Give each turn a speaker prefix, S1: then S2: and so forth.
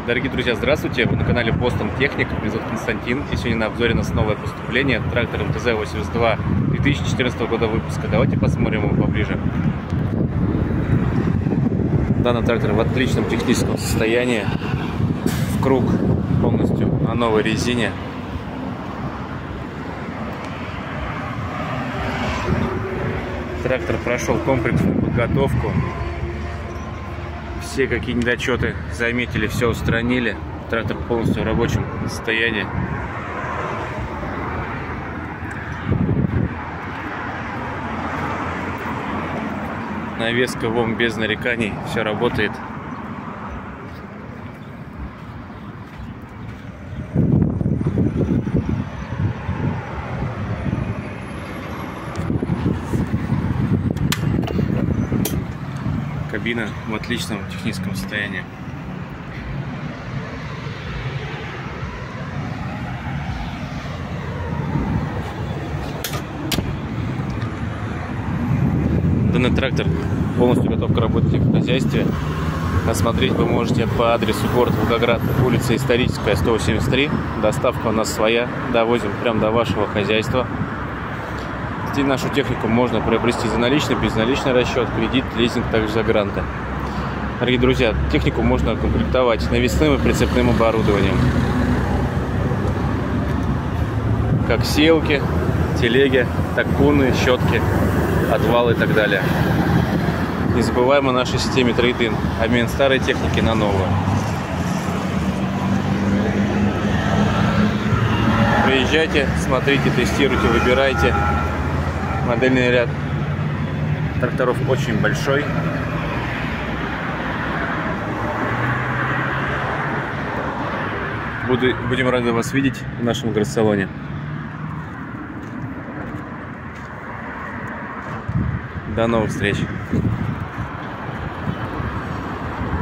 S1: Дорогие друзья, здравствуйте! Вы на канале Boston Technic. Меня зовут Константин. И сегодня на обзоре у нас новое поступление. Трактор МТЗ-82 2014 года выпуска. Давайте посмотрим его поближе. Данный трактор в отличном техническом состоянии. В круг полностью на новой резине. Трактор прошел комплексную подготовку. Все какие недочеты заметили, все устранили. Трактор полностью в рабочем состоянии. Навеска ВОМ без нареканий, все работает. Кабина в отличном техническом состоянии. Данный трактор полностью готов к работе в хозяйстве. Осмотреть вы можете по адресу город Волгоград, улица Историческая, 183. Доставка у нас своя. Довозим прямо до вашего хозяйства. Нашу технику можно приобрести за наличный, безналичный расчет, кредит, лизинг, также за гранты. Дорогие друзья, технику можно комплектовать навесным и прицепным оборудованием, как сеялки, телеги, так куны, щетки, отвалы и так далее. Не забываем о нашей системе трейд-ин, обмен старой техники на новую. Приезжайте, смотрите, тестируйте, выбирайте. Модельный ряд тракторов очень большой. Будем рады вас видеть в нашем градсалоне. До новых встреч!